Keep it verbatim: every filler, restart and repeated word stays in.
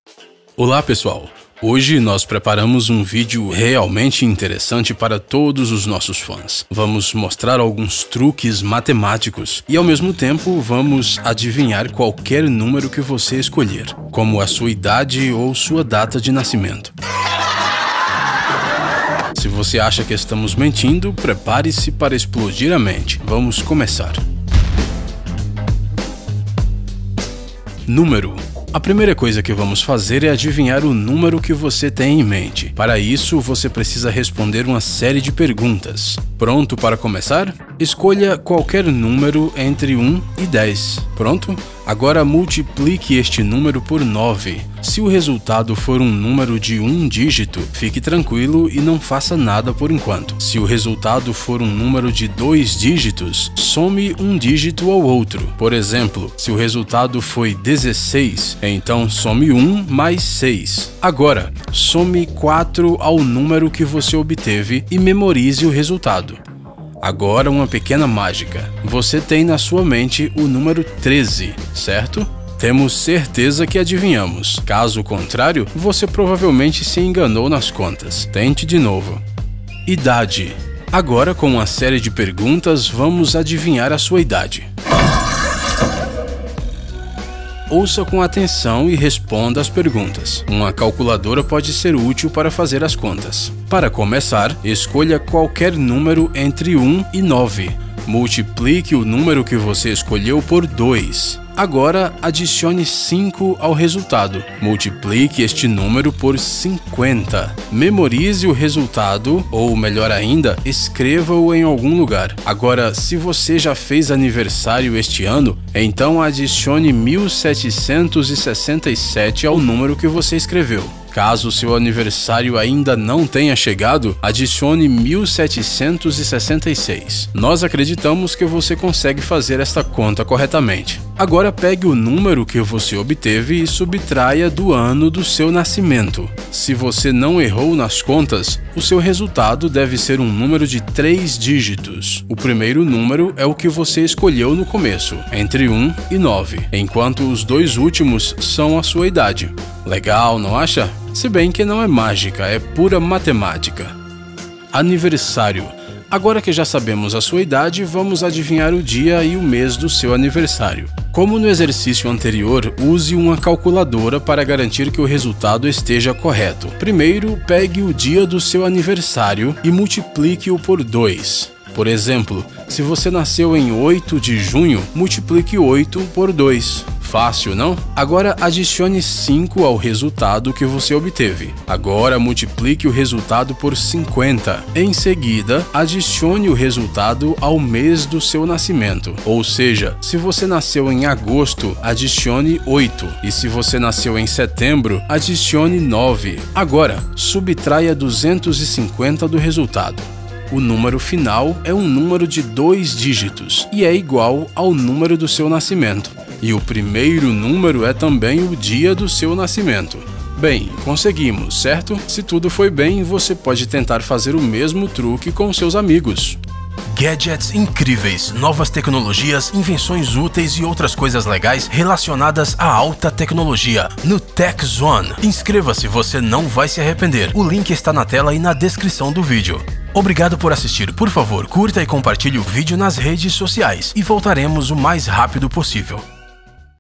Olá pessoal, hoje nós preparamos um vídeo realmente interessante para todos os nossos fãs. Vamos mostrar alguns truques matemáticos e ao mesmo tempo vamos adivinhar qualquer número que você escolher, como a sua idade ou sua data de nascimento. Se você acha que estamos mentindo, prepare-se para explodir a mente. Vamos começar. Número. A primeira coisa que vamos fazer é adivinhar o número que você tem em mente. Para isso, você precisa responder uma série de perguntas. Pronto para começar? Escolha qualquer número entre um e dez. Pronto? Agora multiplique este número por nove. Se o resultado for um número de um dígito, fique tranquilo e não faça nada por enquanto. Se o resultado for um número de dois dígitos, some um dígito ao outro. Por exemplo, se o resultado foi dezesseis, então some um mais seis. Agora, some quatro ao número que você obteve e memorize o resultado. Agora uma pequena mágica. Você tem na sua mente o número treze, certo? Temos certeza que adivinhamos. Caso contrário, você provavelmente se enganou nas contas. Tente de novo. Idade. Agora, com uma série de perguntas, vamos adivinhar a sua idade. Ouça com atenção e responda as perguntas. Uma calculadora pode ser útil para fazer as contas. Para começar, escolha qualquer número entre um e nove. Multiplique o número que você escolheu por dois. Agora, adicione cinco ao resultado. Multiplique este número por cinquenta. Memorize o resultado, ou melhor ainda, escreva-o em algum lugar. Agora, se você já fez aniversário este ano, então adicione mil setecentos e sessenta e sete ao número que você escreveu. Caso seu aniversário ainda não tenha chegado, adicione mil setecentos e sessenta e seis. Nós acreditamos que você consegue fazer esta conta corretamente. Agora pegue o número que você obteve e subtraia do ano do seu nascimento. Se você não errou nas contas, o seu resultado deve ser um número de três dígitos. O primeiro número é o que você escolheu no começo, entre um e nove, enquanto os dois últimos são a sua idade. Legal, não acha? Se bem que não é mágica, é pura matemática. Aniversário. Agora que já sabemos a sua idade, vamos adivinhar o dia e o mês do seu aniversário. Como no exercício anterior, use uma calculadora para garantir que o resultado esteja correto. Primeiro, pegue o dia do seu aniversário e multiplique-o por dois. Por exemplo, se você nasceu em oito de junho, multiplique oito por dois. Fácil, não? Agora adicione cinco ao resultado que você obteve. Agora multiplique o resultado por cinquenta. Em seguida, adicione o resultado ao mês do seu nascimento. Ou seja, se você nasceu em agosto, adicione oito. E se você nasceu em setembro, adicione nove. Agora, subtraia duzentos e cinquenta do resultado. O número final é um número de dois dígitos e é igual ao número do seu nascimento. E o primeiro número é também o dia do seu nascimento. Bem, conseguimos, certo? Se tudo foi bem, você pode tentar fazer o mesmo truque com seus amigos. Gadgets incríveis, novas tecnologias, invenções úteis e outras coisas legais relacionadas à alta tecnologia no TechZone. Inscreva-se, você não vai se arrepender. O link está na tela e na descrição do vídeo. Obrigado por assistir. Por favor, curta e compartilhe o vídeo nas redes sociais e voltaremos o mais rápido possível.